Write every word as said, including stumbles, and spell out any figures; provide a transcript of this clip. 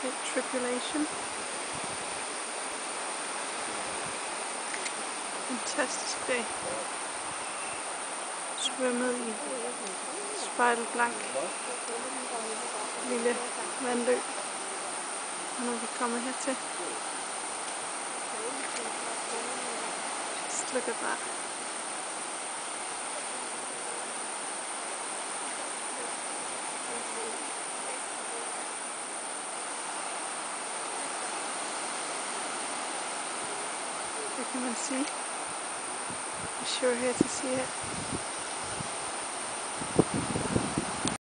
Cape Tribulation. Fantastisk dag. Svømmet i spejlblank lille vandløb. Og nu er vi kommet hertil. Just look at that. There can man see. Be sure here to see it.